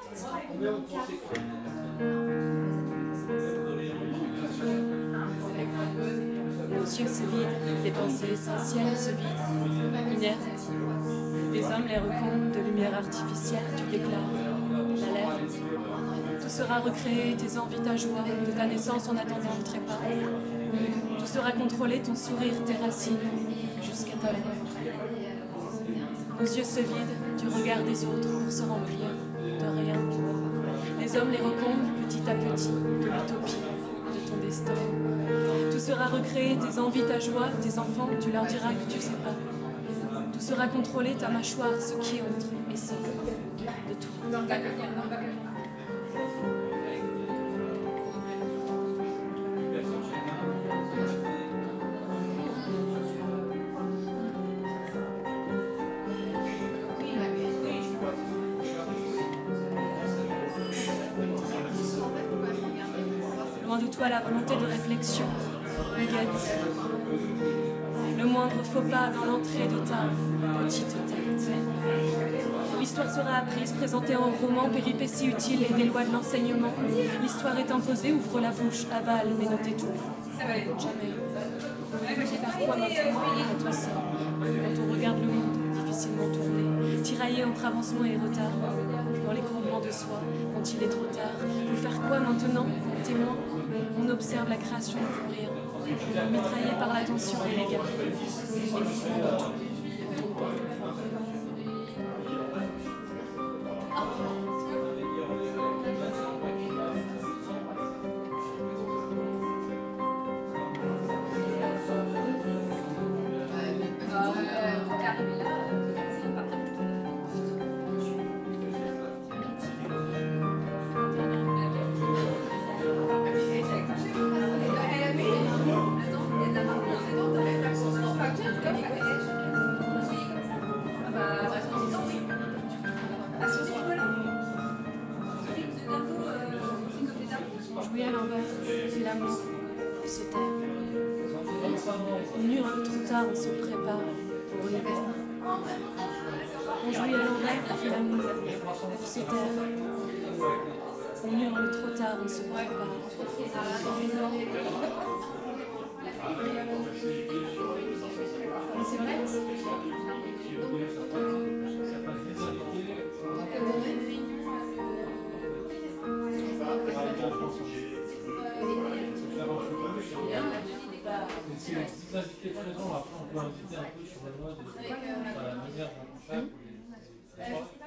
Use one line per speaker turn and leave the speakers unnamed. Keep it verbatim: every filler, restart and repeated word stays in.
Nos yeux se vident, les pensées essentielles se vident, inertes. Les hommes les recomtent de lumière artificielle, tu déclares l'alerte. Tout sera recréé, tes envies, ta joie, de ta naissance en attendant le trépas. Tout sera contrôlé, ton sourire, tes racines, jusqu'à ta mort. Nos yeux se vident du regard des autres pour se remplir de rien. Les hommes les recomptent petit à petit de l'utopie, de ton destin. Tout sera recréé, tes envies, ta joie, tes enfants, tu leur diras que tu sais pas. Tout sera contrôlé, ta mâchoire, ce qui entre et sort de tout. Loin de toi la volonté de réflexion, guette. Le moindre faux pas dans l'entrée de ta petite tête. L'histoire sera apprise, présentée en roman, péripéties utiles et des lois de l'enseignement. L'histoire est imposée, ouvre la bouche, avale, mais ne t'étouffe jamais. Faire quoi maintenant quand on sort, quand on regarde le monde difficilement tourné, tiraillé entre avancement et retard, dans l'écroulement de soi, quand il est trop tard. Pour faire quoi maintenant, témoin? On observe la création pour rien, mitraillé par l'attention et l'égard, et le mouvement de tout, quand on ne peut plus croire. Jouer à l'envers, c'est l'amour, se taire. On hurle trop tard, on se prépare pour l'hiver. On jouit à l'envers, on fait l'amour, pour se taire. On hurle trop tard, on se prépare. C'est vrai?
Si vous invitez présent, après on peut inviter un peu sur la loi de la manière dont on fait.